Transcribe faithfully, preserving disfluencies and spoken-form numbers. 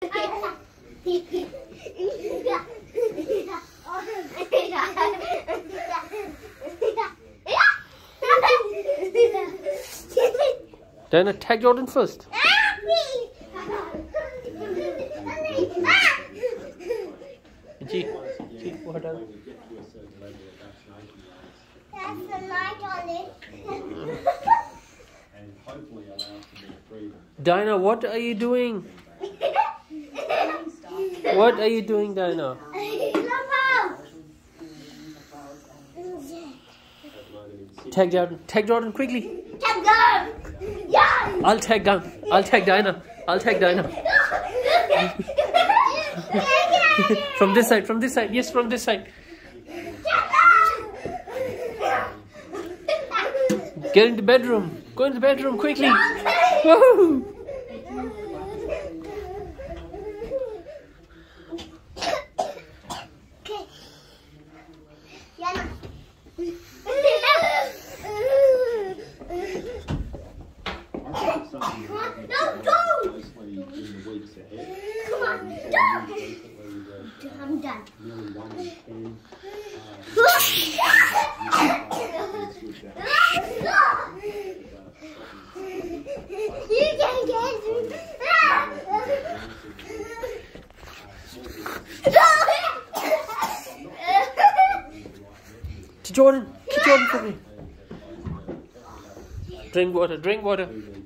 Diyanah, tag Jordan first. Ji, ji, what are That's the light on it. Diyanah, what are you doing? What are you doing, Diyanah? Tag Jordan, tag Jordan quickly. Tag Jordan. Yeah. I'll tag down. I'll tag Diyanah. I'll tag Diyanah. From this side, from this side. Yes, from this side. Get in the bedroom. Go in the bedroom quickly. Woohoo! I'm done. You can get To Jordan, to Jordan for me. Drink water, drink water.